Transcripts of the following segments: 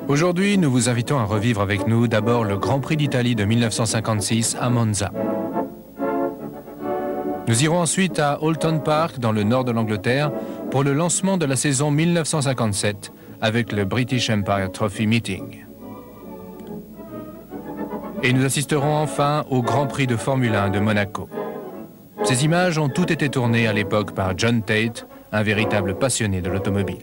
Aujourd'hui, nous vous invitons à revivre avec nous d'abord le Grand Prix d'Italie de 1956 à Monza. Nous irons ensuite à Oulton Park, dans le nord de l'Angleterre, pour le lancement de la saison 1957 avec le British Empire Trophy Meeting. Et nous assisterons enfin au Grand Prix de Formule 1 de Monaco. Ces images ont toutes été tournées à l'époque par John Tate, un véritable passionné de l'automobile.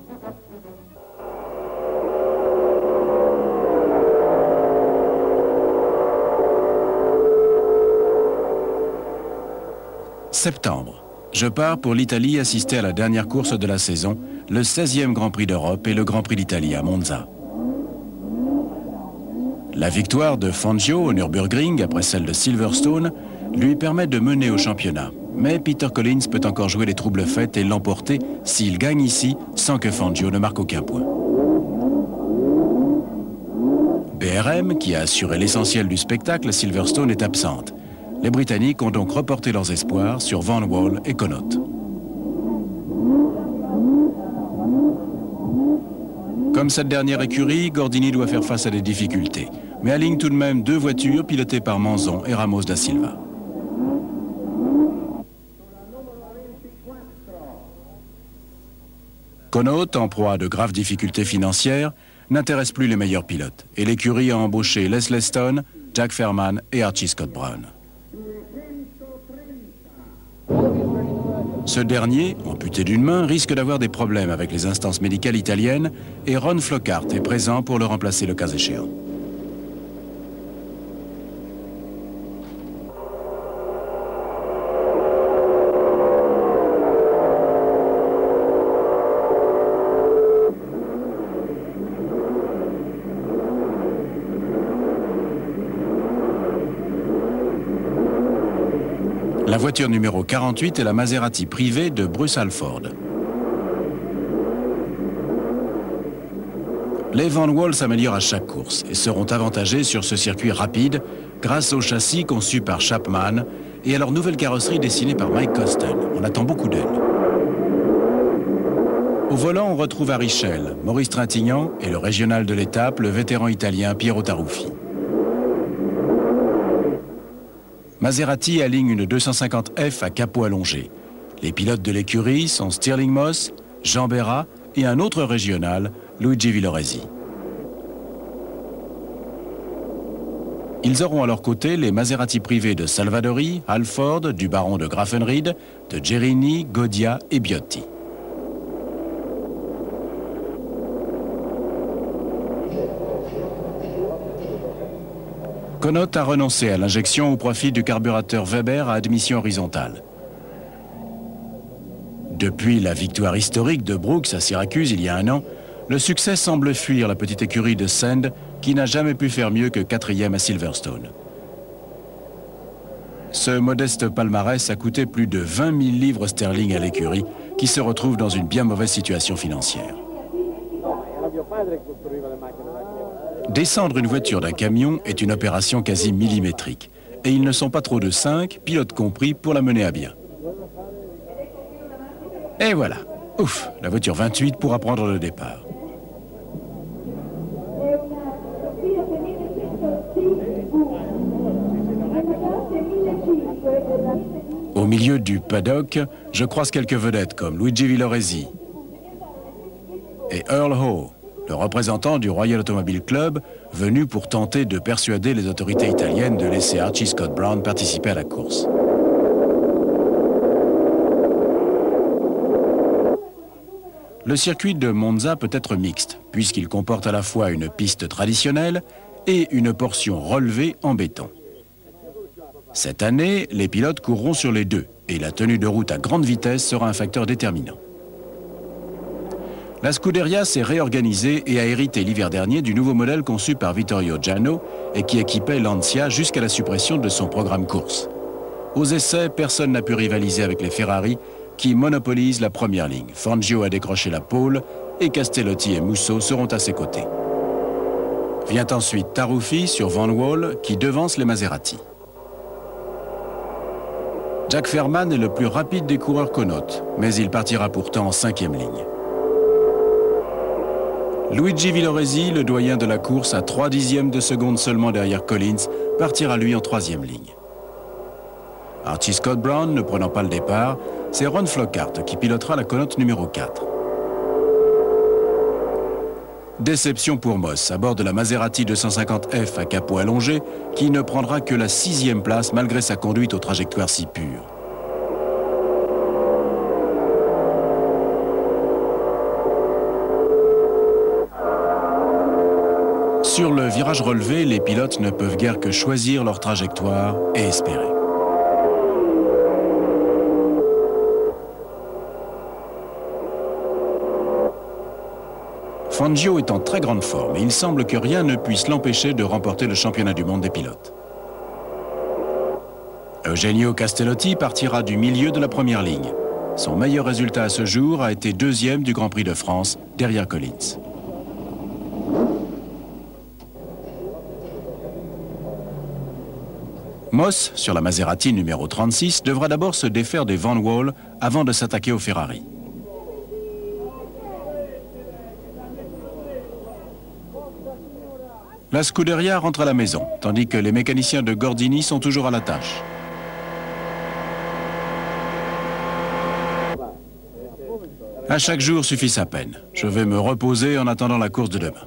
Septembre. Je pars pour l'Italie assister à la dernière course de la saison, le 16e Grand Prix d'Europe et le Grand Prix d'Italie à Monza. La victoire de Fangio au Nürburgring, après celle de Silverstone, lui permet de mener au championnat. Mais Peter Collins peut encore jouer les troubles faits et l'emporter s'il gagne ici sans que Fangio ne marque aucun point. BRM, qui a assuré l'essentiel du spectacle à Silverstone, est absente. Les Britanniques ont donc reporté leurs espoirs sur Van Wall et Connaught. Comme cette dernière écurie, Gordini doit faire face à des difficultés, mais aligne tout de même deux voitures pilotées par Manzon et Ramos da Silva. Connaught, en proie à de graves difficultés financières, n'intéresse plus les meilleurs pilotes, et l'écurie a embauché Les Leston, Jack Fairman et Archie Scott Brown. Ce dernier, amputé d'une main, risque d'avoir des problèmes avec les instances médicales italiennes et Ron Flockhart est présent pour le remplacer le cas échéant. La voiture numéro 48 est la Maserati privée de Bruce Halford. Les Van Wall s'améliorent à chaque course et seront avantagés sur ce circuit rapide grâce au châssis conçu par Chapman et à leur nouvelle carrosserie dessinée par Mike Coston. On attend beaucoup d'elle. Au volant, on retrouve Harry Schell, Maurice Trintignant et le régional de l'étape, le vétéran italien Piero Taruffi. Maserati aligne une 250F à capot allongé. Les pilotes de l'écurie sont Stirling Moss, Jean Berra et un autre régional, Luigi Villoresi. Ils auront à leur côté les Maserati privés de Salvadori, Halford, du baron de Graffenried, de Gerini, Godia et Biotti. Connaught a renoncé à l'injection au profit du carburateur Weber à admission horizontale. Depuis la victoire historique de Brooks à Syracuse il y a un an, le succès semble fuir la petite écurie de Sand qui n'a jamais pu faire mieux que 4e à Silverstone. Ce modeste palmarès a coûté plus de 20 000 livres sterling à l'écurie qui se retrouve dans une bien mauvaise situation financière. Descendre une voiture d'un camion est une opération quasi millimétrique. Et ils ne sont pas trop de 5, pilotes compris, pour la mener à bien. Et voilà. Ouf, la voiture 28 pourra prendre le départ. Au milieu du paddock, je croise quelques vedettes comme Luigi Villoresi et Earl Ho, le représentant du Royal Automobile Club, venu pour tenter de persuader les autorités italiennes de laisser Archie Scott Brown participer à la course. Le circuit de Monza peut être mixte, puisqu'il comporte à la fois une piste traditionnelle et une portion relevée en béton. Cette année, les pilotes courront sur les deux, et la tenue de route à grande vitesse sera un facteur déterminant. La Scuderia s'est réorganisée et a hérité l'hiver dernier du nouveau modèle conçu par Vittorio Giano et qui équipait Lancia jusqu'à la suppression de son programme course. Aux essais, personne n'a pu rivaliser avec les Ferrari qui monopolisent la première ligne. Fangio a décroché la pole et Castellotti et Musso seront à ses côtés. Vient ensuite Taruffi sur Van Wall qui devance les Maserati. Jack Fairman est le plus rapide des coureurs Connaught, mais il partira pourtant en 5e ligne. Luigi Villoresi, le doyen de la course, à 3/10 de seconde seulement derrière Collins, partira lui en 3e ligne. Archie Scott Brown, ne prenant pas le départ, c'est Ron Flockhart qui pilotera la Connaught numéro 4. Déception pour Moss, à bord de la Maserati 250F à capot allongé, qui ne prendra que la 6e place malgré sa conduite aux trajectoires si pures. Sur le virage relevé, les pilotes ne peuvent guère que choisir leur trajectoire et espérer. Fangio est en très grande forme et il semble que rien ne puisse l'empêcher de remporter le championnat du monde des pilotes. Eugenio Castellotti partira du milieu de la première ligne. Son meilleur résultat à ce jour a été 2e du Grand Prix de France, derrière Collins. Moss, sur la Maserati numéro 36, devra d'abord se défaire des Van Wall avant de s'attaquer aux Ferrari. La Scuderia rentre à la maison, tandis que les mécaniciens de Gordini sont toujours à la tâche. À chaque jour suffit sa peine. Je vais me reposer en attendant la course de demain.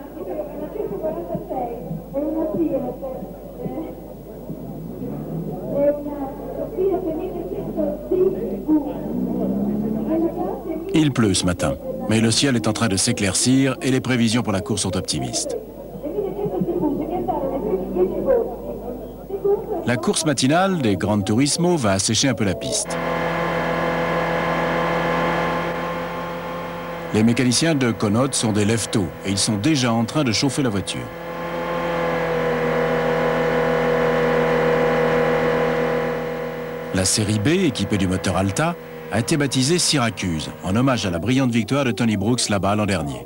Il pleut ce matin, mais le ciel est en train de s'éclaircir et les prévisions pour la course sont optimistes. La course matinale des Gran Turismo va assécher un peu la piste. Les mécaniciens de Connaught sont des lève-tôt et ils sont déjà en train de chauffer la voiture. La série B, équipée du moteur Alta, a été baptisée Syracuse, en hommage à la brillante victoire de Tony Brooks là-bas l'an dernier.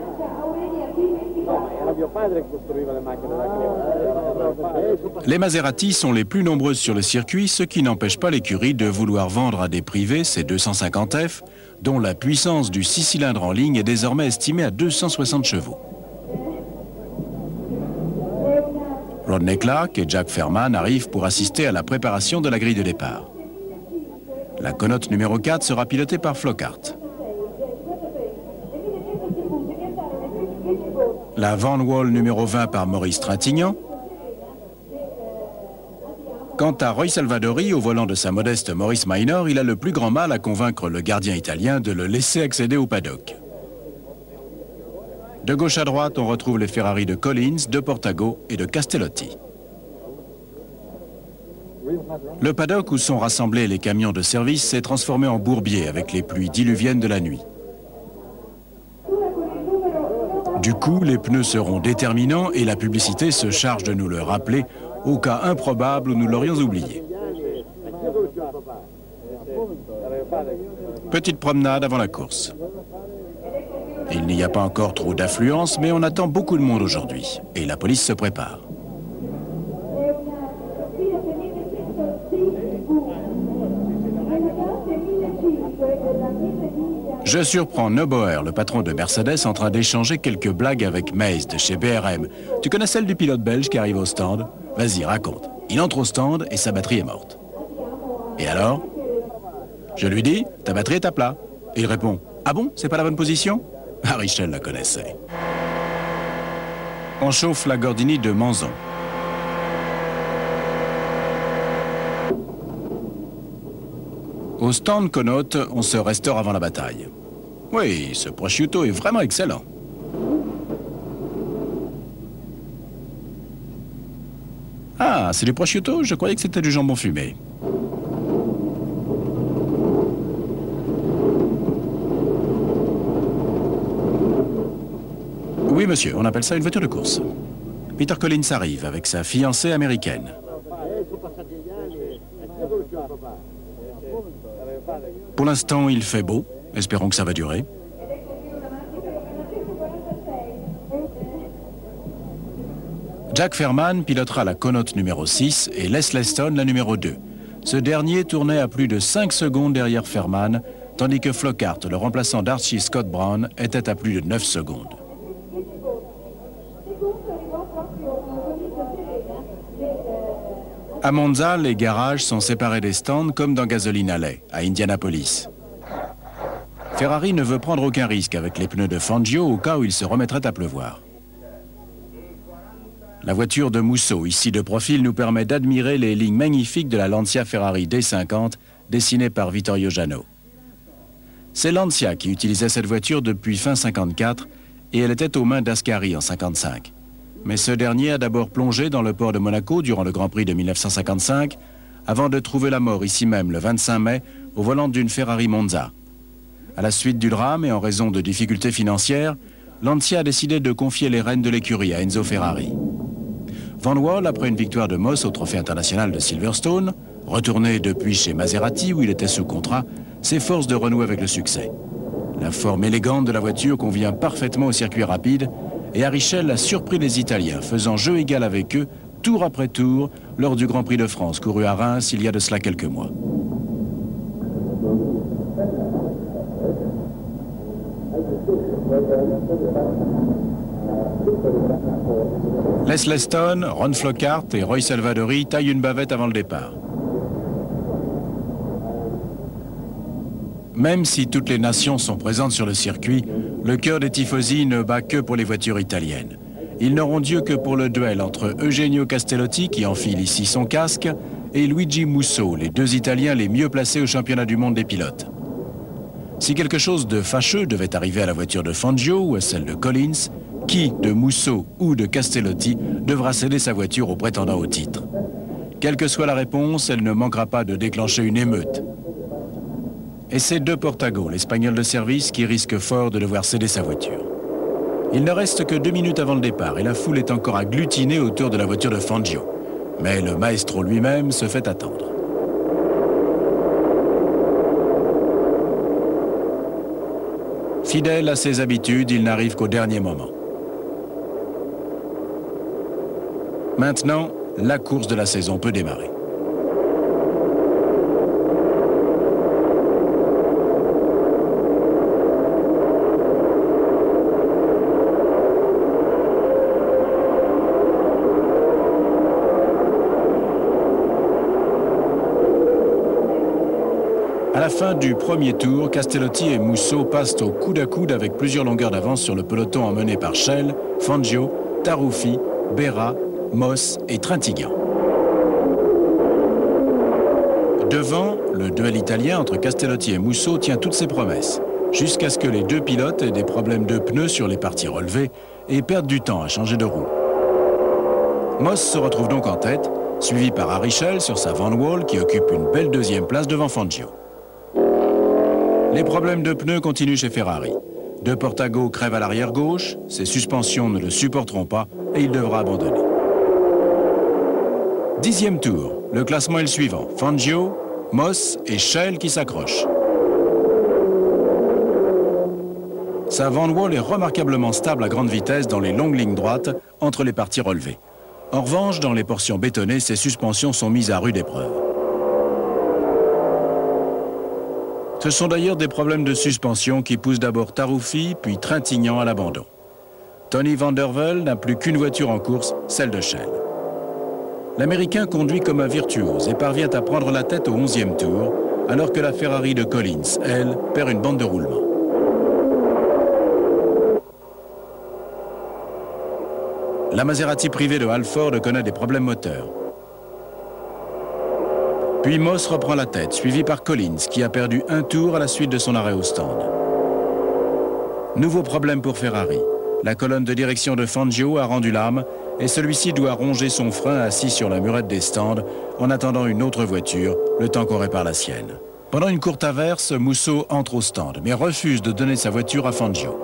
Les Maserati sont les plus nombreuses sur le circuit, ce qui n'empêche pas l'écurie de vouloir vendre à des privés ces 250F, dont la puissance du 6 cylindres en ligne est désormais estimée à 260 chevaux. Rodney Clark et Jack Fairman arrivent pour assister à la préparation de la grille de départ. La Connaught numéro 4 sera pilotée par Flockhart. La Van Wall numéro 20 par Maurice Trintignant. Quant à Roy Salvadori, au volant de sa modeste Maurice Minor, il a le plus grand mal à convaincre le gardien italien de le laisser accéder au paddock. De gauche à droite, on retrouve les Ferrari de Collins, de Portago et de Castellotti. Le paddock où sont rassemblés les camions de service s'est transformé en bourbier avec les pluies diluviennes de la nuit. Du coup, les pneus seront déterminants et la publicité se charge de nous le rappeler au cas improbable où nous l'aurions oublié. Petite promenade avant la course. Il n'y a pas encore trop d'affluence, mais on attend beaucoup de monde aujourd'hui et la police se prépare. Je surprends Neubauer, le patron de Mercedes, en train d'échanger quelques blagues avec Mays de chez BRM. Tu connais celle du pilote belge qui arrive au stand? Vas-y, raconte. Il entre au stand et sa batterie est morte. Et alors? Je lui dis, ta batterie est à plat. Et il répond, ah bon, c'est pas la bonne position? Ah, Richel la connaissait. On chauffe la Gordini de Manzon. Au stand Connaught, on se restaure avant la bataille. Oui, ce prosciutto est vraiment excellent. Ah, c'est du prosciutto? Je croyais que c'était du jambon fumé. Oui, monsieur, on appelle ça une voiture de course. Peter Collins arrive avec sa fiancée américaine. Pour l'instant, il fait beau. Espérons que ça va durer. Jack Fairman pilotera la Connaught numéro 6 et Les Leston la numéro 2. Ce dernier tournait à plus de 5 secondes derrière Fairman, tandis que Flockhart, le remplaçant d'Archie Scott Brown, était à plus de 9 secondes. À Monza, les garages sont séparés des stands comme dans Gasoline Alley, à Indianapolis. Ferrari ne veut prendre aucun risque avec les pneus de Fangio au cas où il se remettrait à pleuvoir. La voiture de Musso, ici de profil, nous permet d'admirer les lignes magnifiques de la Lancia Ferrari D50 dessinée par Vittorio Jano. C'est Lancia qui utilisait cette voiture depuis fin 54 et elle était aux mains d'Ascari en 55. Mais ce dernier a d'abord plongé dans le port de Monaco durant le Grand Prix de 1955 avant de trouver la mort ici même le 25 mai au volant d'une Ferrari Monza. À la suite du drame et en raison de difficultés financières, Lancia a décidé de confier les rênes de l'écurie à Enzo Ferrari. Van Wall, après une victoire de Moss au Trophée international de Silverstone, retourné depuis chez Maserati où il était sous contrat, s'efforce de renouer avec le succès. La forme élégante de la voiture convient parfaitement au circuit rapide et Arichel a surpris les Italiens, faisant jeu égal avec eux, tour après tour, lors du Grand Prix de France, couru à Reims il y a de cela quelques mois. Les Leston, Ron Flockhart et Roy Salvadori taillent une bavette avant le départ. Même si toutes les nations sont présentes sur le circuit, le cœur des tifosi ne bat que pour les voitures italiennes. Ils n'auront Dieu que pour le duel entre Eugenio Castellotti, qui enfile ici son casque, et Luigi Musso, les deux Italiens les mieux placés au championnat du monde des pilotes. Si quelque chose de fâcheux devait arriver à la voiture de Fangio ou à celle de Collins, qui, de Musso ou de Castellotti, devra céder sa voiture aux prétendants au titre? Quelle que soit la réponse, elle ne manquera pas de déclencher une émeute. Et c'est De Portago, l'Espagnol de service, qui risque fort de devoir céder sa voiture. Il ne reste que 2 minutes avant le départ et la foule est encore agglutinée autour de la voiture de Fangio. Mais le maestro lui-même se fait attendre. Fidèle à ses habitudes, il n'arrive qu'au dernier moment. Maintenant, la course de la saison peut démarrer. À la fin du premier tour, Castellotti et Musso passent au coude à coude avec plusieurs longueurs d'avance sur le peloton emmené par Schell, Fangio, Taruffi, Berra, Moss et Trintignant. Devant, le duel italien entre Castellotti et Musso tient toutes ses promesses, jusqu'à ce que les deux pilotes aient des problèmes de pneus sur les parties relevées et perdent du temps à changer de roue. Moss se retrouve donc en tête, suivi par Arichel sur sa Van Wall qui occupe une belle deuxième place devant Fangio. Les problèmes de pneus continuent chez Ferrari. De Portago crève à l'arrière gauche, ses suspensions ne le supporteront pas et il devra abandonner. 10e tour, le classement est le suivant. Fangio, Moss et Schell qui s'accrochent. Sa Van Wall est remarquablement stable à grande vitesse dans les longues lignes droites entre les parties relevées. En revanche, dans les portions bétonnées, ses suspensions sont mises à rude épreuve. Ce sont d'ailleurs des problèmes de suspension qui poussent d'abord Taruffi, puis Trintignant à l'abandon. Tony Van Der Velde n'a plus qu'une voiture en course, celle de Schell. L'Américain conduit comme un virtuose et parvient à prendre la tête au 11e tour, alors que la Ferrari de Collins, elle, perd une bande de roulement. La Maserati privée de Halford connaît des problèmes moteurs. Puis Moss reprend la tête, suivi par Collins, qui a perdu un tour à la suite de son arrêt au stand. Nouveau problème pour Ferrari. La colonne de direction de Fangio a rendu l'âme et celui-ci doit ronger son frein assis sur la murette des stands en attendant une autre voiture, le temps qu'on répare la sienne. Pendant une courte averse, Musso entre au stand, mais refuse de donner sa voiture à Fangio.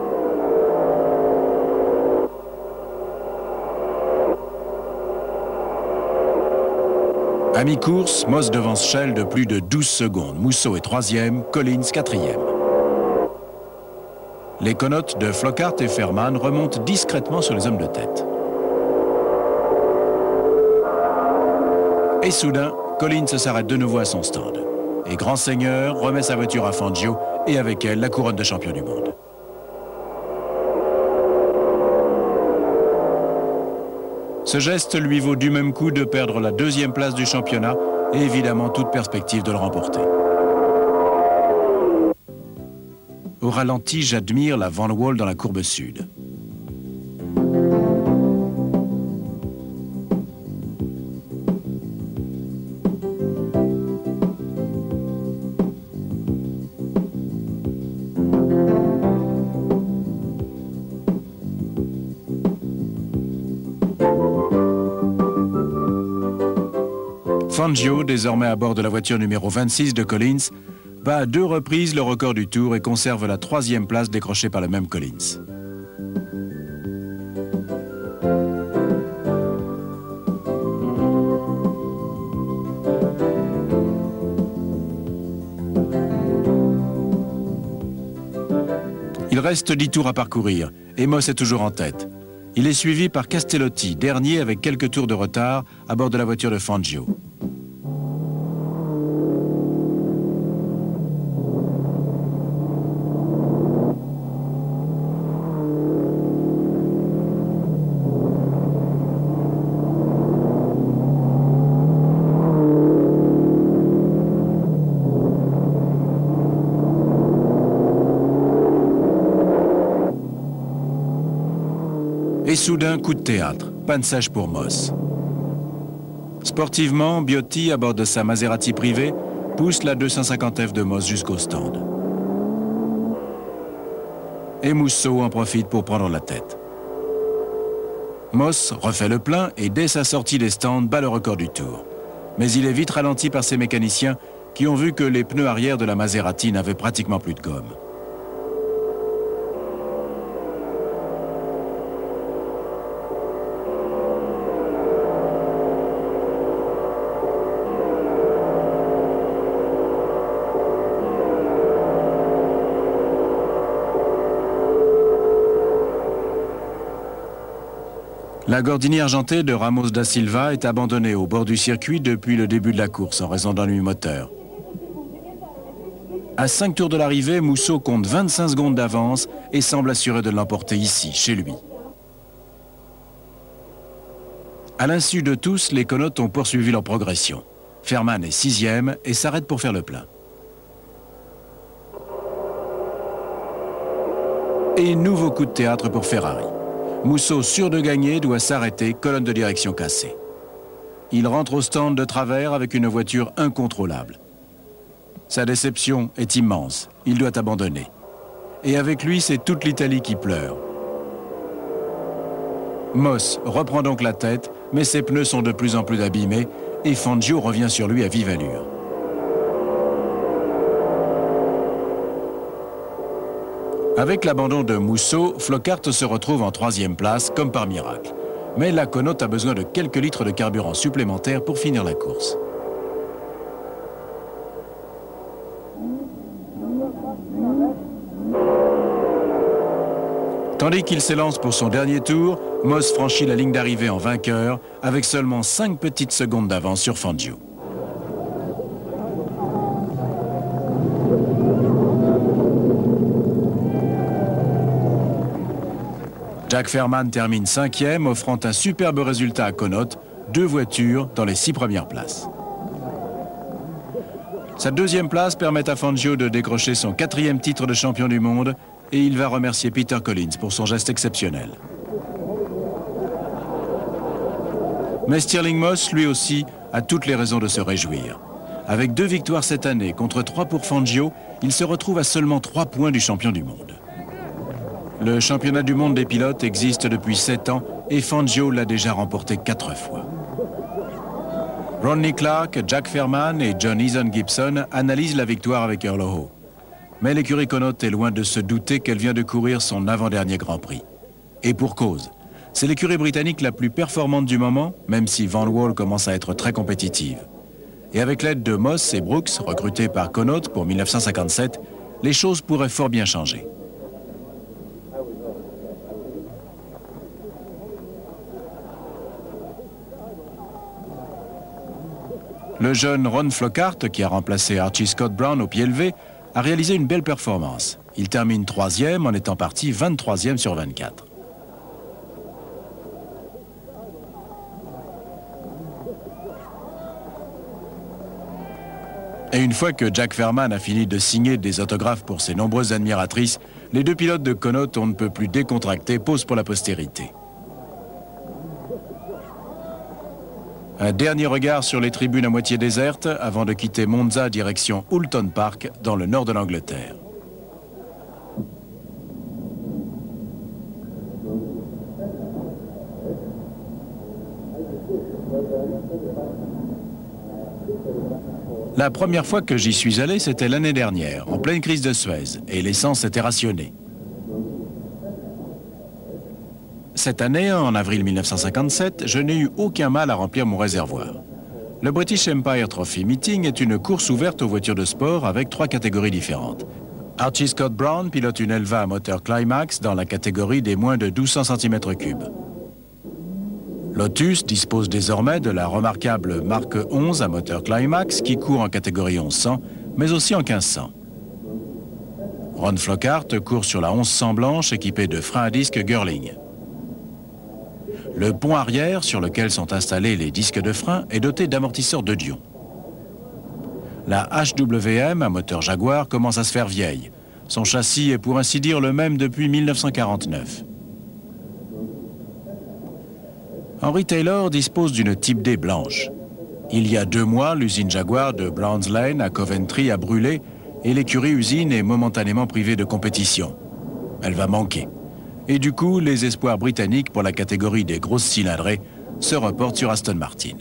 À mi-course, Moss devance Schell de plus de 12 secondes. Musso est 3e, Collins 4e. Les connotes de Flockhart et Fairman remontent discrètement sur les hommes de tête. Et soudain, Collins s'arrête de nouveau à son stand. Et Grand Seigneur remet sa voiture à Fangio et avec elle la couronne de champion du monde. Ce geste lui vaut du même coup de perdre la 2e place du championnat et évidemment toute perspective de le remporter. Au ralenti, j'admire la Van Wall dans la courbe sud. Fangio, désormais à bord de la voiture numéro 26 de Collins, bat à 2 reprises le record du Tour et conserve la 3e place décrochée par le même Collins. Il reste 10 tours à parcourir et Moss est toujours en tête. Il est suivi par Castellotti, dernier avec quelques tours de retard à bord de la voiture de Fangio. Et soudain, coup de théâtre, panne sèche pour Moss. Sportivement, Biotti, à bord de sa Maserati privée, pousse la 250F de Moss jusqu'au stand. Et Musso en profite pour prendre la tête. Moss refait le plein et dès sa sortie des stands, bat le record du Tour. Mais il est vite ralenti par ses mécaniciens qui ont vu que les pneus arrière de la Maserati n'avaient pratiquement plus de gomme. La Gordini argentée de Ramos da Silva est abandonnée au bord du circuit depuis le début de la course en raison d'ennuis moteurs. À 5 tours de l'arrivée, Musso compte 25 secondes d'avance et semble assuré de l'emporter ici, chez lui. À l'insu de tous, les Connaughts ont poursuivi leur progression. Fairman est 6e et s'arrête pour faire le plein. Et nouveau coup de théâtre pour Ferrari. Musso, sûr de gagner, doit s'arrêter, colonne de direction cassée. Il rentre au stand de travers avec une voiture incontrôlable. Sa déception est immense, il doit abandonner. Et avec lui, c'est toute l'Italie qui pleure. Moss reprend donc la tête, mais ses pneus sont de plus en plus abîmés et Fangio revient sur lui à vive allure. Avec l'abandon de Musso, Flockhart se retrouve en 3e place, comme par miracle. Mais la Connaught a besoin de quelques litres de carburant supplémentaires pour finir la course. Tandis qu'il s'élance pour son dernier tour, Moss franchit la ligne d'arrivée en vainqueur, avec seulement 5 petites secondes d'avance sur Fangio. Jack Fairman termine 5e, offrant un superbe résultat à Connaught, 2 voitures dans les 6 premières places. Sa 2e place permet à Fangio de décrocher son 4e titre de champion du monde et il va remercier Peter Collins pour son geste exceptionnel. Mais Stirling Moss, lui aussi, a toutes les raisons de se réjouir. Avec 2 victoires cette année contre 3 pour Fangio, il se retrouve à seulement 3 points du champion du monde. Le championnat du monde des pilotes existe depuis 7 ans et Fangio l'a déjà remporté 4 fois. Ronnie Clark, Jack Fairman et John Eason Gibson analysent la victoire avec Earl Ho. Mais l'écurie Connaught est loin de se douter qu'elle vient de courir son avant-dernier Grand Prix. Et pour cause, c'est l'écurie britannique la plus performante du moment, même si Van Wall commence à être très compétitive. Et avec l'aide de Moss et Brooks, recrutés par Connaught pour 1957, les choses pourraient fort bien changer. Le jeune Ron Flockhart, qui a remplacé Archie Scott Brown au pied levé, a réalisé une belle performance. Il termine 3e en étant parti 23e sur 24. Et une fois que Jack Fairman a fini de signer des autographes pour ses nombreuses admiratrices, les deux pilotes de Connaught, on ne peut plus décontracter, posent pour la postérité. Un dernier regard sur les tribunes à moitié désertes avant de quitter Monza direction Oulton Park dans le nord de l'Angleterre. La première fois que j'y suis allé, c'était l'année dernière, en pleine crise de Suez, et l'essence était rationnée. Cette année, en avril 1957, je n'ai eu aucun mal à remplir mon réservoir. Le British Empire Trophy Meeting est une course ouverte aux voitures de sport avec 3 catégories différentes. Archie Scott Brown pilote une Elva à moteur Climax dans la catégorie des moins de 1200 cm3. Lotus dispose désormais de la remarquable Mark 11 à moteur Climax qui court en catégorie 1100, mais aussi en 1500. Ron Flockhart court sur la 1100 blanche équipée de freins à disque Girling. Le pont arrière, sur lequel sont installés les disques de frein, est doté d'amortisseurs de Dion. La HWM à moteur Jaguar commence à se faire vieille. Son châssis est pour ainsi dire le même depuis 1949. Henry Taylor dispose d'une Type D blanche. Il y a 2 mois, l'usine Jaguar de Browns Lane à Coventry a brûlé et l'écurie usine est momentanément privée de compétition. Elle va manquer. Et du coup, les espoirs britanniques pour la catégorie des grosses cylindrées se reportent sur Aston Martin.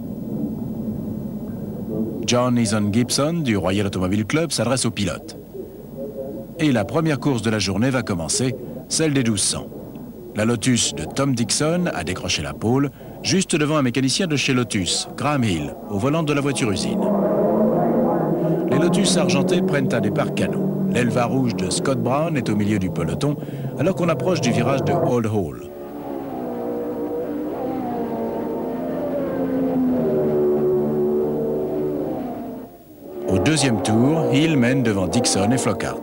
John Eason Gibson du Royal Automobile Club s'adresse aux pilotes. Et la première course de la journée va commencer, celle des 1200. La Lotus de Tom Dixon a décroché la pole, juste devant un mécanicien de chez Lotus, Graham Hill, au volant de la voiture usine. Les Lotus argentés prennent un départ canon. L'Elva rouge de Scott Brown est au milieu du peloton, alors qu'on approche du virage de Old Hall. Au deuxième tour, Hill mène devant Dixon et Flockhart.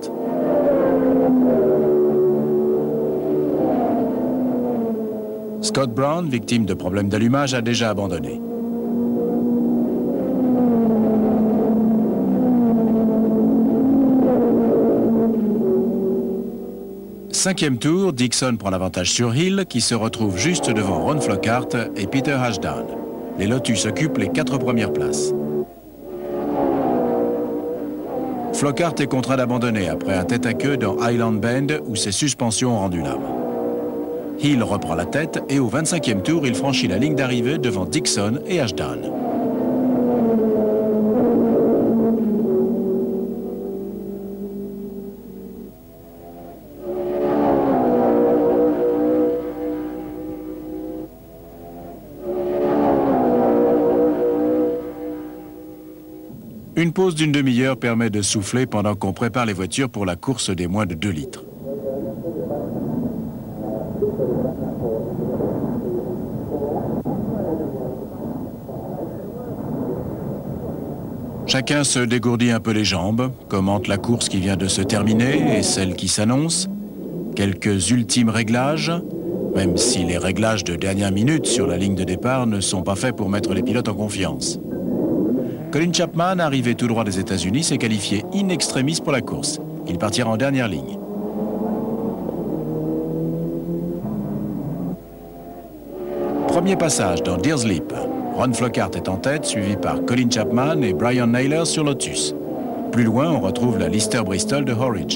Scott Brown, victime de problèmes d'allumage, a déjà abandonné. Cinquième tour, Dixon prend l'avantage sur Hill, qui se retrouve juste devant Ron Flockhart et Peter Ashdown. Les Lotus occupent les 4 premières places. Flockhart est contraint d'abandonner après un tête-à-queue dans Highland Bend où ses suspensions ont rendu l'âme. Hill reprend la tête et au 25e tour, il franchit la ligne d'arrivée devant Dixon et Ashdown. Une pause d'une demi-heure permet de souffler pendant qu'on prépare les voitures pour la course des moins de 2 litres. Chacun se dégourdit un peu les jambes, commente la course qui vient de se terminer et celle qui s'annonce. Quelques ultimes réglages, même si les réglages de dernière minute sur la ligne de départ ne sont pas faits pour mettre les pilotes en confiance. Colin Chapman, arrivé tout droit des États-Unis, s'est qualifié in extremis pour la course. Il partira en dernière ligne. Premier passage dans Deers Leap. Ron Flockhart est en tête, suivi par Colin Chapman et Brian Naylor sur Lotus. Plus loin, on retrouve la Lister Bristol de Horridge.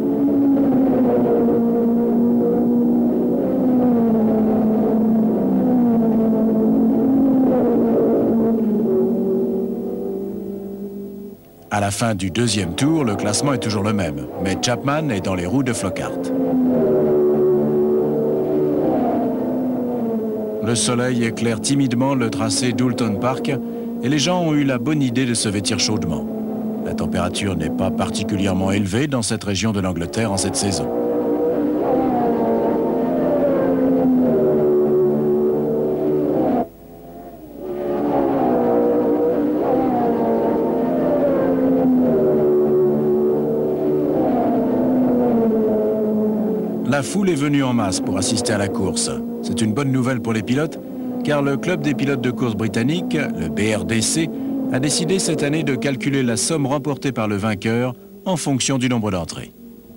À la fin du deuxième tour, le classement est toujours le même, mais Chapman est dans les roues de Flockhart. Le soleil éclaire timidement le tracé d'Oulton Park et les gens ont eu la bonne idée de se vêtir chaudement. La température n'est pas particulièrement élevée dans cette région de l'Angleterre en cette saison. La foule est venue en masse pour assister à la course. C'est une bonne nouvelle pour les pilotes, car le club des pilotes de course britannique, le BRDC, a décidé cette année de calculer la somme remportée par le vainqueur en fonction du nombre d'entrées.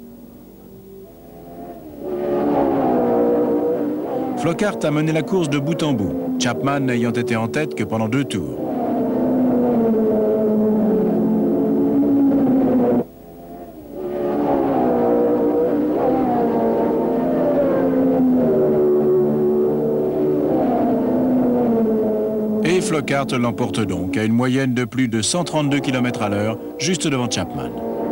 Flockhart a mené la course de bout en bout, Chapman n'ayant été en tête que pendant 2 tours. Et Flockhart l'emporte donc à une moyenne de plus de 132 km à l'heure, juste devant Chapman.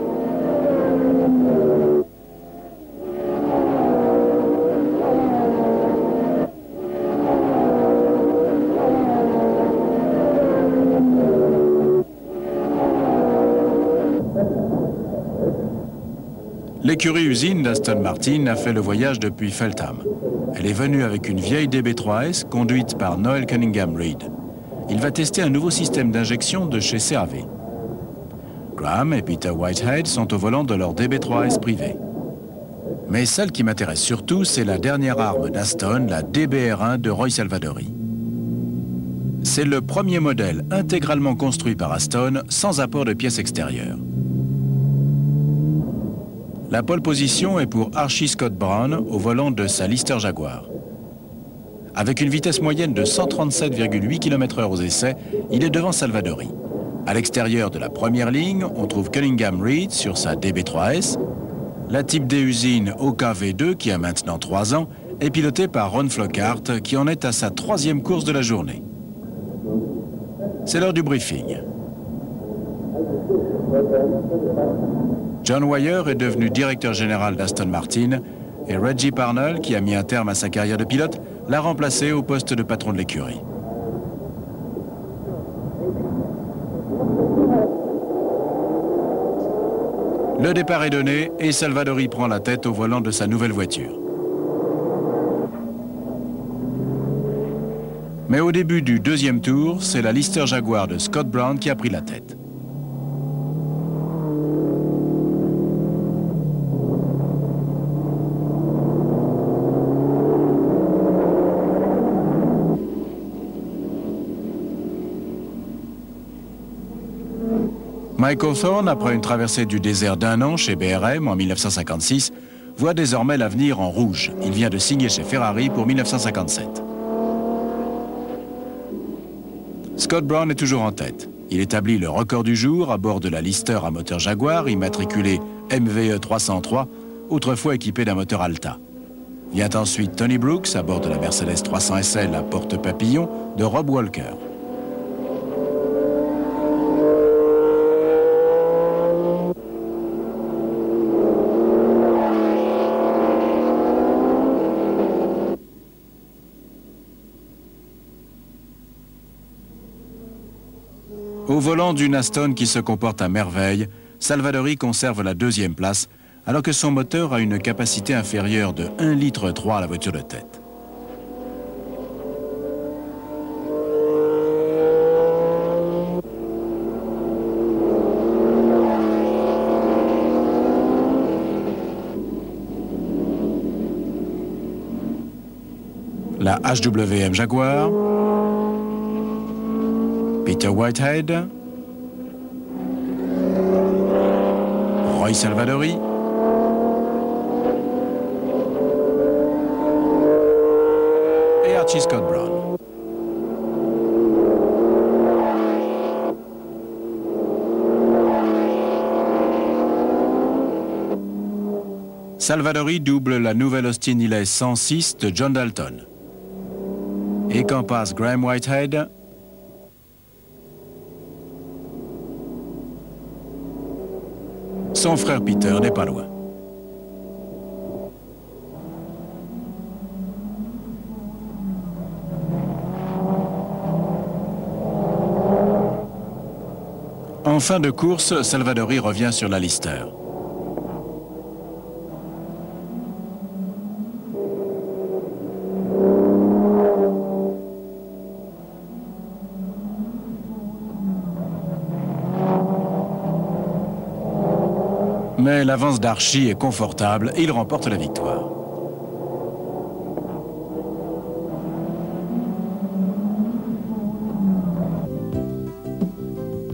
L'écurie usine d'Aston Martin a fait le voyage depuis Feltham. Elle est venue avec une vieille DB3S conduite par Noel Cunningham Reid. Il va tester un nouveau système d'injection de chez CAV. Graham et Peter Whitehead sont au volant de leur DB3S privée. Mais celle qui m'intéresse surtout, c'est la dernière arme d'Aston, la DBR1 de Roy Salvadori. C'est le premier modèle intégralement construit par Aston, sans apport de pièces extérieures. La pole position est pour Archie Scott Brown au volant de sa Lister Jaguar. Avec une vitesse moyenne de 137,8 km/h aux essais, il est devant Salvadori. À l'extérieur de la première ligne, on trouve Cunningham Reid sur sa DB3S. La Type D usine OKV2, qui a maintenant 3 ans, est pilotée par Ron Flockhart, qui en est à sa 3e course de la journée. C'est l'heure du briefing. John Wyer est devenu directeur général d'Aston Martin et Reggie Parnell, qui a mis un terme à sa carrière de pilote, l'a remplacé au poste de patron de l'écurie. Le départ est donné et Salvadori prend la tête au volant de sa nouvelle voiture. Mais au début du 2e tour, c'est la Lister Jaguar de Scott Brown qui a pris la tête. Michael Thorne, après une traversée du désert d'1 an chez BRM en 1956, voit désormais l'avenir en rouge. Il vient de signer chez Ferrari pour 1957. Scott Brown est toujours en tête. Il établit le record du jour à bord de la Lister à moteur Jaguar, immatriculée MVE 303, autrefois équipée d'un moteur Alta. Vient ensuite Tony Brooks à bord de la Mercedes 300 SL à porte-papillon de Rob Walker. Au volant d'une Aston qui se comporte à merveille, Salvadori conserve la 2e place, alors que son moteur a une capacité inférieure de 1,3 litre à la voiture de tête. La HWM Jaguar, Peter Whitehead, Roy Salvadori, et Archie Scott Brown. Salvadori double la nouvelle Austin Hillet 106 de John Dalton. Et qu'en passe Graham Whitehead? Son frère Peter n'est pas loin. En fin de course, Salvadori revient sur la Lister. Mais l'avance d'Archie est confortable et il remporte la victoire.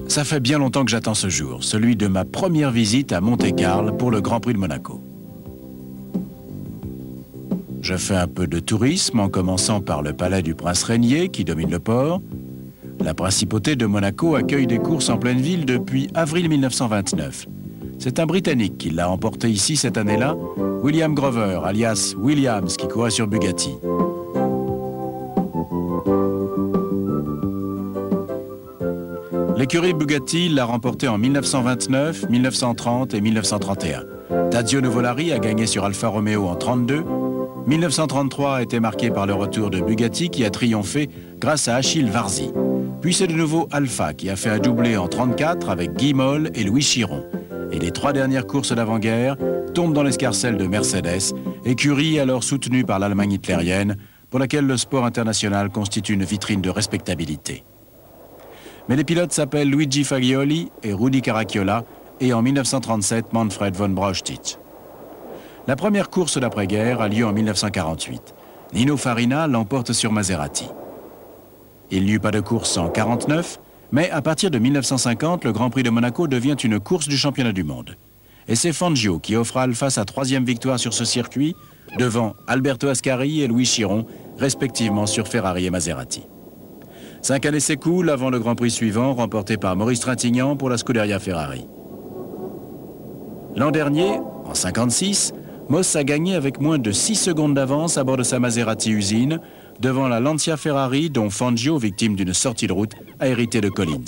Ça fait bien longtemps que j'attends ce jour, celui de ma première visite à Monte-Carlo pour le Grand Prix de Monaco. Je fais un peu de tourisme en commençant par le palais du prince régnier qui domine le port. La principauté de Monaco accueille des courses en pleine ville depuis avril 1929. C'est un Britannique qui l'a emporté ici cette année-là, William Grover, alias Williams, qui courait sur Bugatti. L'écurie Bugatti l'a remporté en 1929, 1930 et 1931. Tadzio Nuvolari a gagné sur Alfa Romeo en 1932. 1933 a été marqué par le retour de Bugatti qui a triomphé grâce à Achille Varzi. Puis c'est de nouveau Alfa qui a fait un doublé en 1934 avec Guy Moll et Louis Chiron. Et les 3 dernières courses d'avant-guerre tombent dans l'escarcelle de Mercedes, écurie alors soutenue par l'Allemagne hitlérienne, pour laquelle le sport international constitue une vitrine de respectabilité. Mais les pilotes s'appellent Luigi Fagioli et Rudi Caracciolo, et en 1937, Manfred von Brauchitsch. La première course d'après-guerre a lieu en 1948. Nino Farina l'emporte sur Maserati. Il n'y eut pas de course en 1949, mais à partir de 1950, le Grand Prix de Monaco devient une course du championnat du monde. Et c'est Fangio qui offre à Alfa sa 3e victoire sur ce circuit, devant Alberto Ascari et Louis Chiron, respectivement sur Ferrari et Maserati. 5 années s'écoulent avant le Grand Prix suivant, remporté par Maurice Trintignant pour la Scuderia Ferrari. L'an dernier, en 1956, Moss a gagné avec moins de 6 secondes d'avance à bord de sa Maserati usine, devant la Lancia Ferrari dont Fangio, victime d'une sortie de route, a hérité de Collins.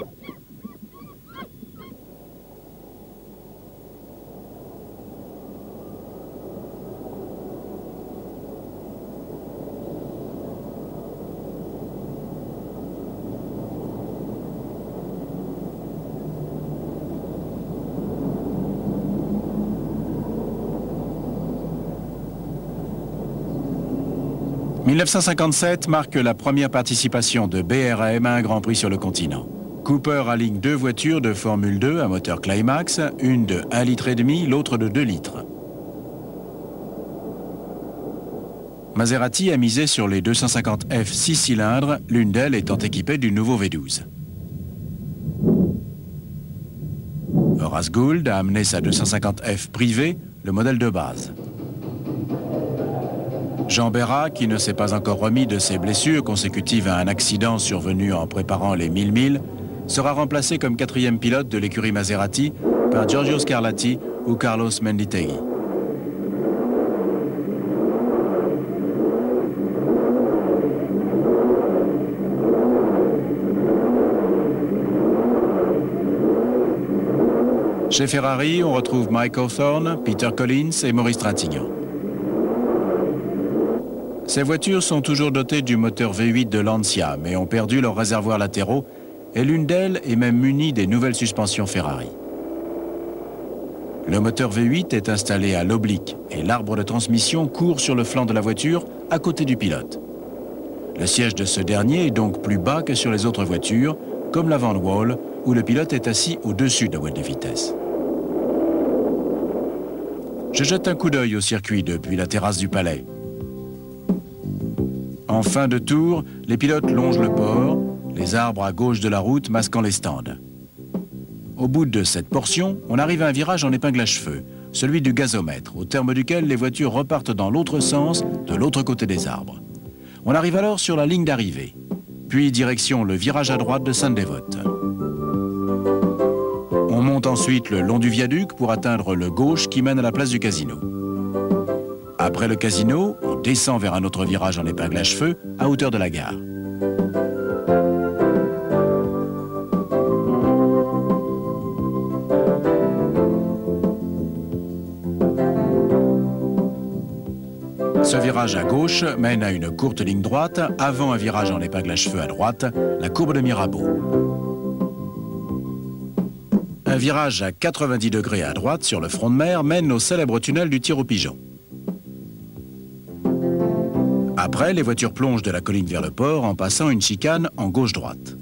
« 1957 marque la première participation de BRM à un Grand Prix sur le continent. Cooper aligne 2 voitures de Formule 2 à moteur Climax, une de 1,5 litre, l'autre de 2 litres. Maserati a misé sur les 250F 6 cylindres, l'une d'elles étant équipée du nouveau V12. Horace Gould a amené sa 250F privée, le modèle de base. Jean Berra, qui ne s'est pas encore remis de ses blessures consécutives à un accident survenu en préparant les 1000 milles, sera remplacé comme 4e pilote de l'écurie Maserati par Giorgio Scarlatti ou Carlos Menditegui. Chez Ferrari, on retrouve Mike Hawthorne, Peter Collins et Maurice Trintignant. Ces voitures sont toujours dotées du moteur V8 de Lancia, mais ont perdu leurs réservoirs latéraux, et l'une d'elles est même munie des nouvelles suspensions Ferrari. Le moteur V8 est installé à l'oblique, et l'arbre de transmission court sur le flanc de la voiture, à côté du pilote. Le siège de ce dernier est donc plus bas que sur les autres voitures, comme la Van Wall, où le pilote est assis au-dessus de la boîte de vitesse. Je jette un coup d'œil au circuit depuis la terrasse du palais. En fin de tour, les pilotes longent le port, les arbres à gauche de la route masquant les stands. Au bout de cette portion, on arrive à un virage en épingle à cheveux, celui du gazomètre, au terme duquel les voitures repartent dans l'autre sens, de l'autre côté des arbres. On arrive alors sur la ligne d'arrivée, puis direction le virage à droite de Sainte-Dévote. On monte ensuite le long du viaduc pour atteindre le gauche qui mène à la place du casino. Après le casino, on descend vers un autre virage en épingle à cheveux, à hauteur de la gare. Ce virage à gauche mène à une courte ligne droite, avant un virage en épingle à cheveux à droite, la courbe de Mirabeau. Un virage à 90 degrés à droite sur le front de mer mène au célèbre tunnel du tir au pigeon. Après, les voitures plongent de la colline vers le port en passant une chicane en gauche-droite.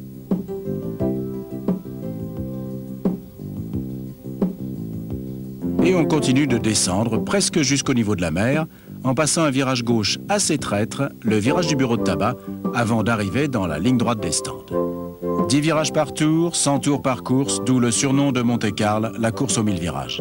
Et on continue de descendre presque jusqu'au niveau de la mer en passant un virage gauche assez traître, le virage du bureau de tabac, avant d'arriver dans la ligne droite des stands. 10 virages par tour, 100 tours par course, d'où le surnom de Monte-Carlo, la course aux 1000 virages.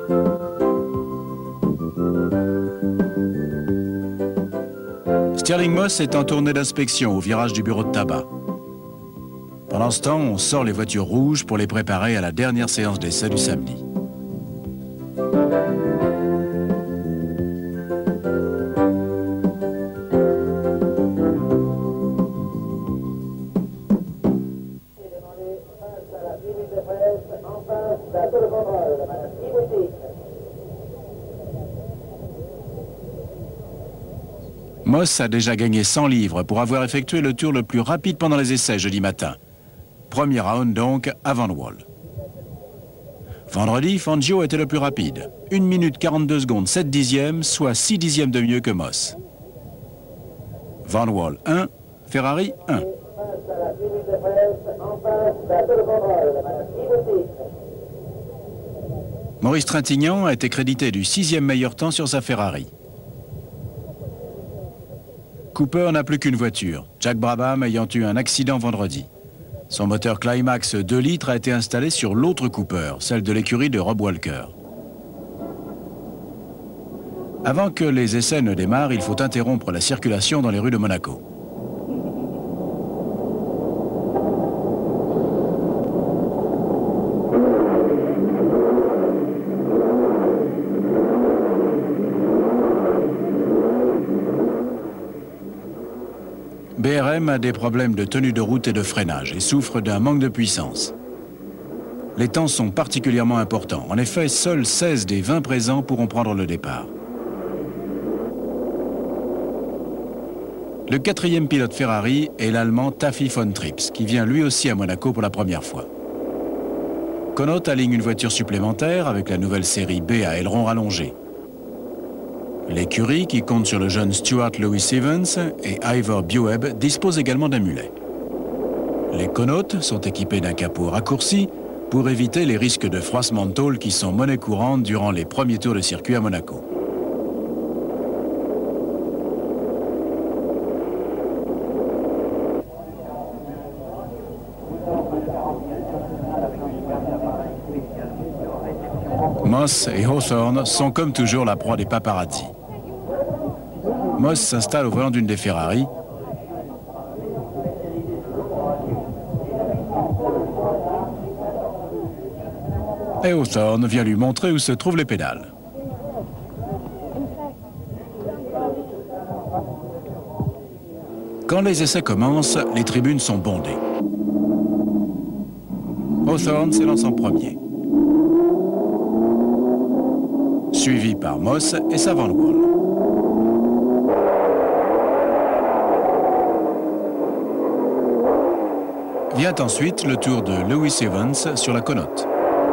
Stirling Moss est en tournée d'inspection au virage du bureau de tabac. Pendant ce temps, on sort les voitures rouges pour les préparer à la dernière séance d'essai du samedi. Moss a déjà gagné 100 livres pour avoir effectué le tour le plus rapide pendant les essais jeudi matin. Premier round donc à Van Wall. Vendredi, Fangio était le plus rapide. 1 minute 42 secondes 7 dixièmes, soit 6 dixièmes de mieux que Moss. Van Wall 1, Ferrari 1. Maurice Trintignant a été crédité du 6e meilleur temps sur sa Ferrari. Cooper n'a plus qu'une voiture, Jack Brabham ayant eu un accident vendredi. Son moteur Climax 2 litres a été installé sur l'autre Cooper, celle de l'écurie de Rob Walker. Avant que les essais ne démarrent, il faut interrompre la circulation dans les rues de Monaco. BRM a des problèmes de tenue de route et de freinage et souffre d'un manque de puissance. Les temps sont particulièrement importants. En effet, seuls 16 des 20 présents pourront prendre le départ. Le 4e pilote Ferrari est l'Allemand Taffy von Trips, qui vient lui aussi à Monaco pour la première fois. Connaught aligne une voiture supplémentaire avec la nouvelle série B à aileron rallongé. L'écurie, qui compte sur le jeune Stuart Lewis Evans et Ivor Bueb, dispose également d'un mulet. Les Connaught sont équipés d'un capot raccourci pour éviter les risques de froissement de tôle qui sont monnaie courante durant les premiers tours de circuit à Monaco. Moss et Hawthorne sont comme toujours la proie des paparazzi. Moss s'installe au volant d'une des Ferrari. Et Hawthorne vient lui montrer où se trouvent les pédales. Quand les essais commencent, les tribunes sont bondées. Hawthorne s'élance en premier, suivi par Moss et sa Van Wall. Vient ensuite le tour de Lewis Evans sur la Connaught.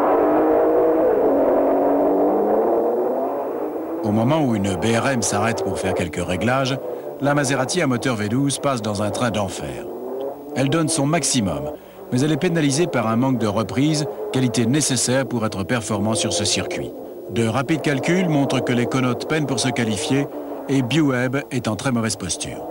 Au moment où une BRM s'arrête pour faire quelques réglages, la Maserati à moteur V12 passe dans un train d'enfer. Elle donne son maximum, mais elle est pénalisée par un manque de reprise, qualité nécessaire pour être performant sur ce circuit. De rapides calculs montrent que les Connaught peinent pour se qualifier et Bueb est en très mauvaise posture.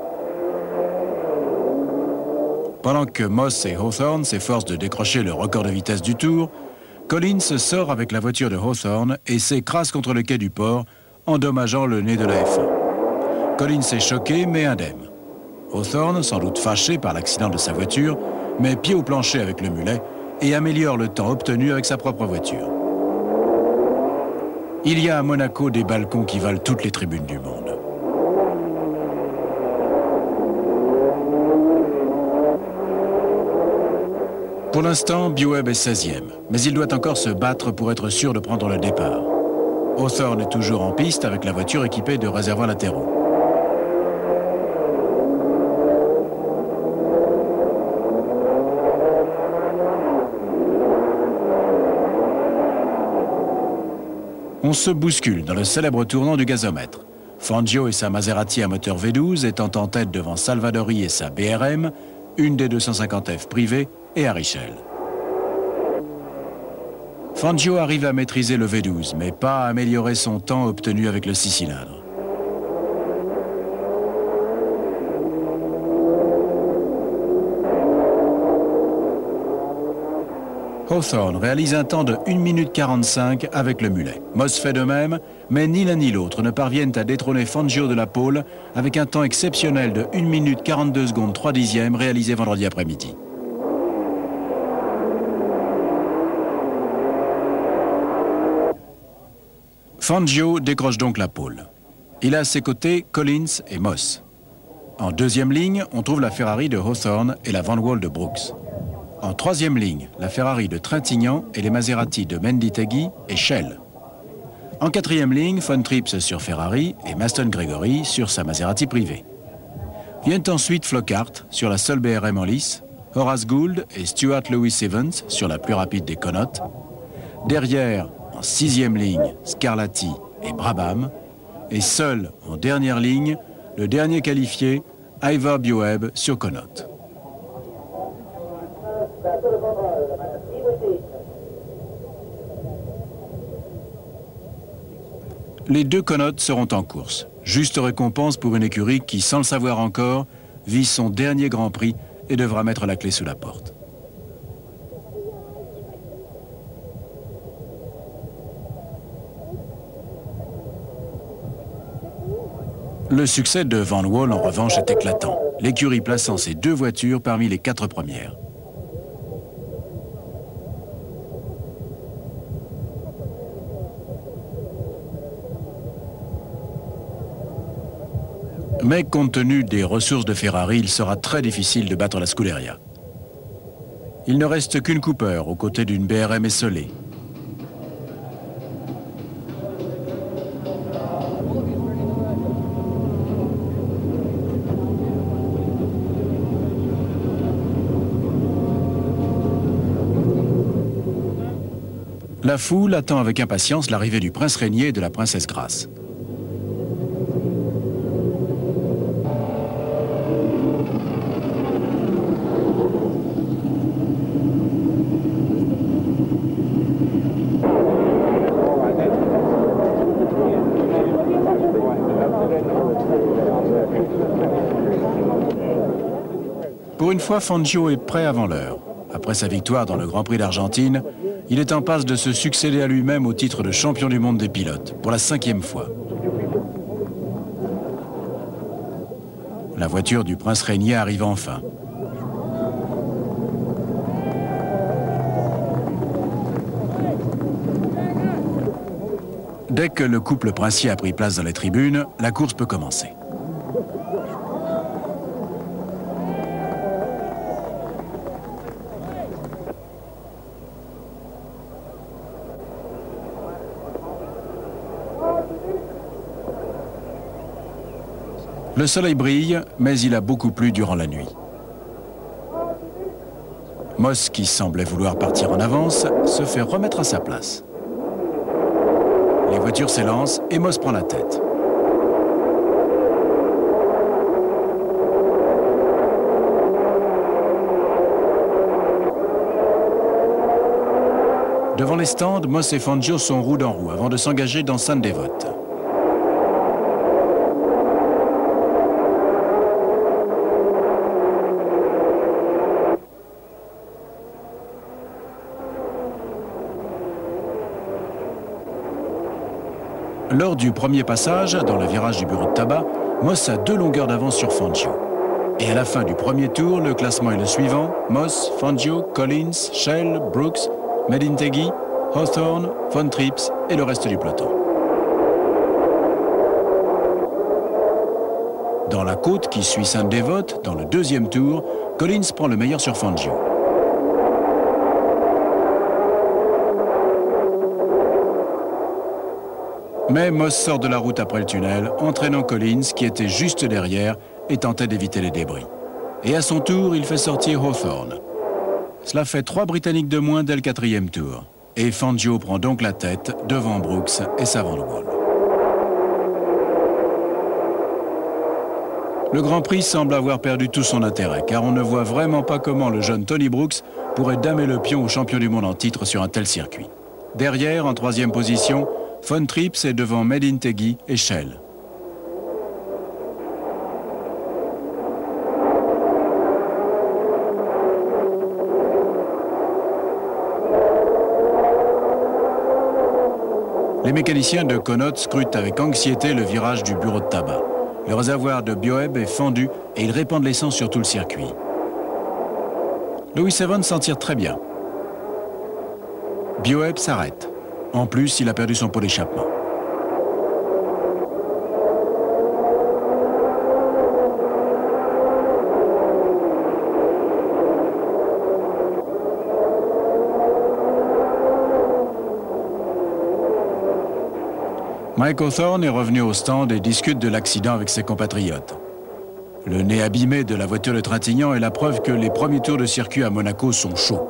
Pendant que Moss et Hawthorne s'efforcent de décrocher le record de vitesse du tour, Collins sort avec la voiture de Hawthorne et s'écrase contre le quai du port, endommageant le nez de la F1. Collins est choqué mais indemne. Hawthorne, sans doute fâché par l'accident de sa voiture, met pied au plancher avec le mulet et améliore le temps obtenu avec sa propre voiture. Il y a à Monaco des balcons qui valent toutes les tribunes du monde. Pour l'instant, Bueb est 16e, mais il doit encore se battre pour être sûr de prendre le départ. Hawthorne est toujours en piste avec la voiture équipée de réservoirs latéraux. On se bouscule dans le célèbre tournant du gazomètre. Fangio et sa Maserati à moteur V12 étant en tête devant Salvadori et sa BRM, une des 250F privées, et à Richel. Fangio arrive à maîtriser le V12, mais pas à améliorer son temps obtenu avec le 6 cylindres. Hawthorne réalise un temps de 1 minute 45 avec le mulet. Moss fait de même, mais ni l'un ni l'autre ne parviennent à détrôner Fangio de la pole avec un temps exceptionnel de 1 minute 42 secondes 3 dixièmes réalisé vendredi après-midi. Fangio décroche donc la pole. Il a à ses côtés Collins et Moss. En deuxième ligne, on trouve la Ferrari de Hawthorne et la Van Wall de Brooks. En troisième ligne, la Ferrari de Trintignant et les Maserati de Menditegui et Shell. En quatrième ligne, Von Trips sur Ferrari et Maston Gregory sur sa Maserati privée. Viennent ensuite Flockhart sur la seule BRM en lice, Horace Gould et Stuart Lewis Evans sur la plus rapide des Connaught. Derrière, en sixième ligne, Scarlatti et Brabham. Et seul, en dernière ligne, le dernier qualifié, Ivor Bueb sur Connaught. Les deux Connaught seront en course. Juste récompense pour une écurie qui, sans le savoir encore, vit son dernier Grand Prix et devra mettre la clé sous la porte. Le succès de Van Wall, en revanche, est éclatant. L'écurie plaçant ses deux voitures parmi les 4 premières. Mais compte tenu des ressources de Ferrari, il sera très difficile de battre la Scuderia. Il ne reste qu'une Cooper aux côtés d'une BRM esselée. La foule attend avec impatience l'arrivée du prince régnier et de la princesse Grace. Pour une fois, Fangio est prêt avant l'heure. Après sa victoire dans le Grand Prix d'Argentine, il est en passe de se succéder à lui-même au titre de champion du monde des pilotes, pour la 5e fois. La voiture du prince régnier arrive enfin. Dès que le couple princier a pris place dans les tribunes, la course peut commencer. Le soleil brille, mais il a beaucoup plu durant la nuit. Moss, qui semblait vouloir partir en avance, se fait remettre à sa place. Les voitures s'élancent et Moss prend la tête. Devant les stands, Moss et Fangio sont roue dans roue avant de s'engager dans San Devote. Lors du premier passage, dans le virage du bureau de tabac, Moss a 2 longueurs d'avance sur Fangio. Et à la fin du premier tour, le classement est le suivant: Moss, Fangio, Collins, Shell, Brooks, Menditegui, Hawthorne, Von Trips et le reste du peloton. Dans la côte qui suit Sainte-Dévote, dans le deuxième tour, Collins prend le meilleur sur Fangio. Mais Moss sort de la route après le tunnel, entraînant Collins qui était juste derrière et tentait d'éviter les débris. Et à son tour, il fait sortir Hawthorne. Cela fait 3 Britanniques de moins dès le 4e tour. Et Fangio prend donc la tête devant Brooks et sa Van Wall. Le Grand Prix semble avoir perdu tout son intérêt, car on ne voit vraiment pas comment le jeune Tony Brooks pourrait damer le pion au champion du monde en titre sur un tel circuit. Derrière, en 3e position, Von Trips est devant Menditegui et Shell. Les mécaniciens de Connaught scrutent avec anxiété le virage du bureau de tabac. Le réservoir de Bueb est fendu et ils répandent l'essence sur tout le circuit. Lewis Evans s'en tire très bien. Bueb s'arrête. En plus, il a perdu son pot d'échappement. Mike Hawthorne est revenu au stand et discute de l'accident avec ses compatriotes. Le nez abîmé de la voiture de Trintignant est la preuve que les premiers tours de circuit à Monaco sont chauds.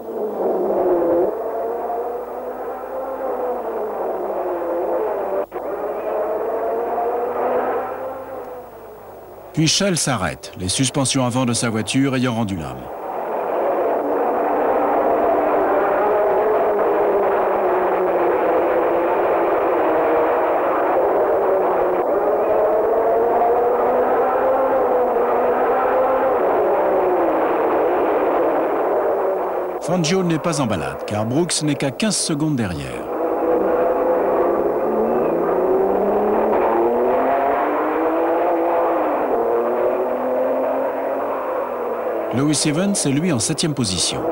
Puis Shell s'arrête, les suspensions avant de sa voiture ayant rendu l'âme. Fangio n'est pas en balade, car Brooks n'est qu'à 15 secondes derrière. Lewis Evans est lui en 7e position.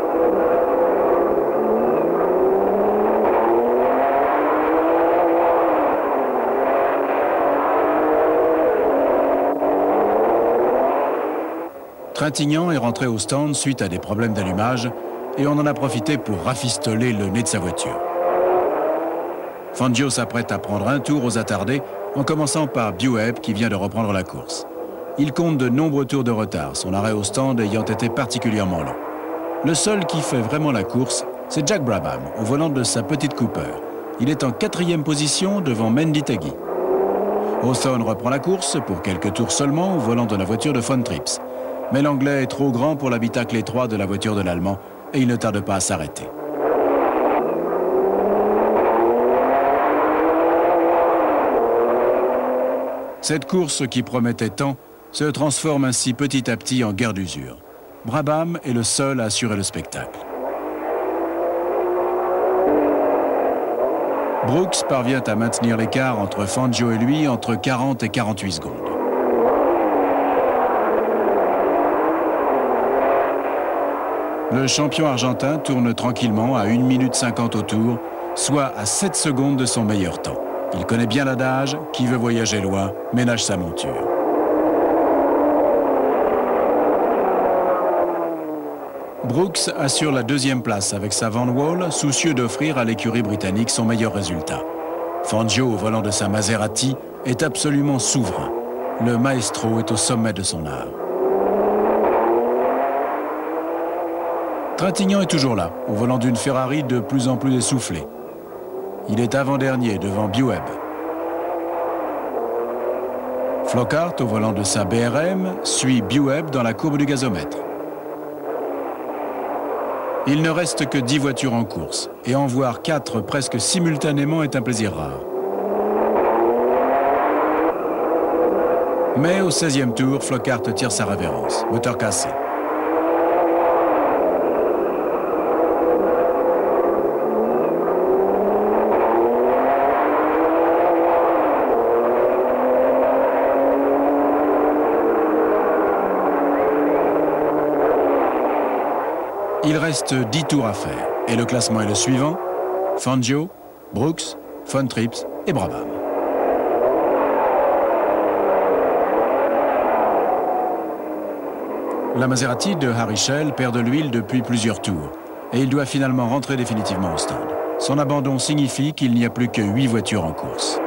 Trintignant est rentré au stand suite à des problèmes d'allumage et on en a profité pour rafistoler le nez de sa voiture. Fangio s'apprête à prendre un tour aux attardés en commençant par Bueb qui vient de reprendre la course. Il compte de nombreux tours de retard, son arrêt au stand ayant été particulièrement long. Le seul qui fait vraiment la course, c'est Jack Brabham, au volant de sa petite Cooper. Il est en 4e position devant Mendy Tegui. Hawthorne reprend la course pour quelques tours seulement au volant de la voiture de Von Trips. Mais l'Anglais est trop grand pour l'habitacle étroit de la voiture de l'Allemand et il ne tarde pas à s'arrêter. Cette course qui promettait tant se transforme ainsi petit à petit en guerre d'usure. Brabham est le seul à assurer le spectacle. Brooks parvient à maintenir l'écart entre Fangio et lui entre 40 et 48 secondes. Le champion argentin tourne tranquillement à 1 minute 50 au tour, soit à 7 secondes de son meilleur temps. Il connaît bien l'adage, qui veut voyager loin, ménage sa monture. Brooks assure la 2e place avec sa Van Wall, soucieux d'offrir à l'écurie britannique son meilleur résultat. Fangio, au volant de sa Maserati, est absolument souverain. Le maestro est au sommet de son art. Trintignant est toujours là, au volant d'une Ferrari de plus en plus essoufflée. Il est avant-dernier devant Bueb. Flockhart, au volant de sa BRM, suit Bueb dans la courbe du gazomètre. Il ne reste que 10 voitures en course, et en voir 4 presque simultanément est un plaisir rare. Mais au 16e tour, Flockhart tire sa révérence, moteur cassé. Il reste 10 tours à faire et le classement est le suivant: Fangio, Brooks, Von Trips et Brabham. La Maserati de Harry Schell perd de l'huile depuis plusieurs tours et il doit finalement rentrer définitivement au stand. Son abandon signifie qu'il n'y a plus que 8 voitures en course.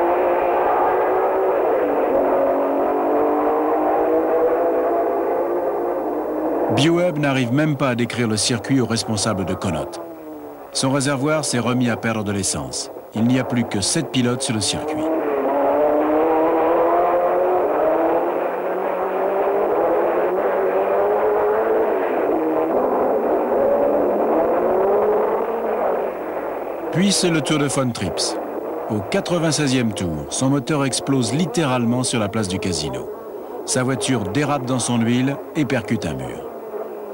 Bueb n'arrive même pas à décrire le circuit au responsable de Connaught. Son réservoir s'est remis à perdre de l'essence. Il n'y a plus que 7 pilotes sur le circuit. Puis c'est le tour de Von Trips. Au 96e tour, son moteur explose littéralement sur la place du casino. Sa voiture dérape dans son huile et percute un mur.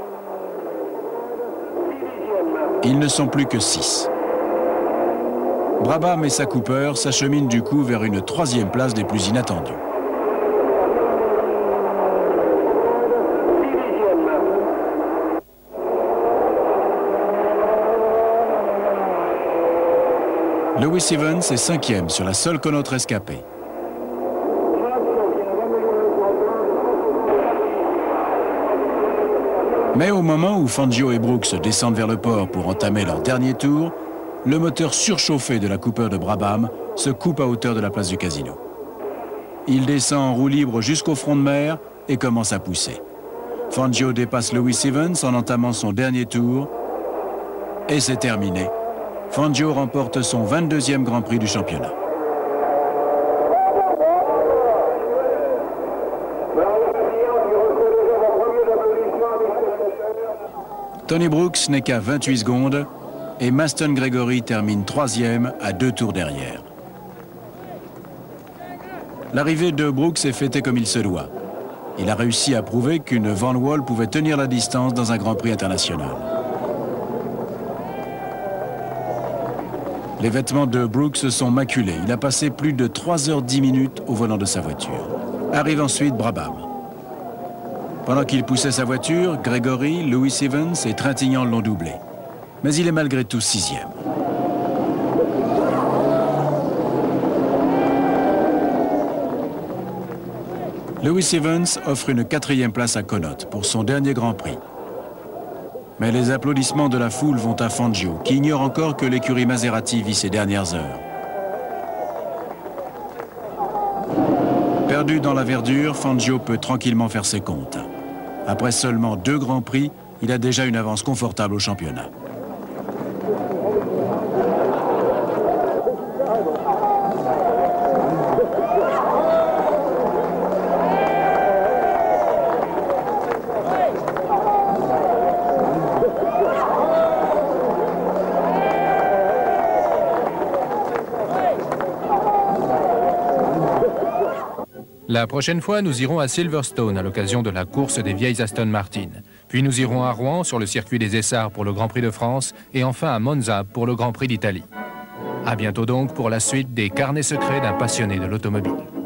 Ils ne sont plus que 6. Brabham et sa Cooper s'acheminent du coup vers une 3e place des plus inattendues. Lewis Evans est 5e sur la seule Connaught rescapée. Mais au moment où Fangio et Brooks descendent vers le port pour entamer leur dernier tour, le moteur surchauffé de la Cooper de Brabham se coupe à hauteur de la place du casino. Il descend en roue libre jusqu'au front de mer et commence à pousser. Fangio dépasse Lewis Evans en entamant son dernier tour et c'est terminé. Fangio remporte son 22e Grand Prix du championnat. Tony Brooks n'est qu'à 28 secondes et Maston Gregory termine 3e à 2 tours derrière. L'arrivée de Brooks est fêtée comme il se doit. Il a réussi à prouver qu'une Van Wall pouvait tenir la distance dans un Grand Prix international. Les vêtements de Brooks sont maculés. Il a passé plus de 3h10 minutes au volant de sa voiture. Arrive ensuite Brabham. Pendant qu'il poussait sa voiture, Gregory, Lewis Evans et Trintignant l'ont doublé. Mais il est malgré tout 6e. Lewis Evans offre une 4e place à Connaught pour son dernier Grand Prix. Mais les applaudissements de la foule vont à Fangio, qui ignore encore que l'écurie Maserati vit ses dernières heures. Perdu dans la verdure, Fangio peut tranquillement faire ses comptes. Après seulement 2 Grands Prix, il a déjà une avance confortable au championnat. La prochaine fois, nous irons à Silverstone à l'occasion de la course des vieilles Aston Martin. Puis nous irons à Rouen sur le circuit des Essarts pour le Grand Prix de France et enfin à Monza pour le Grand Prix d'Italie. À bientôt donc pour la suite des carnets secrets d'un passionné de l'automobile.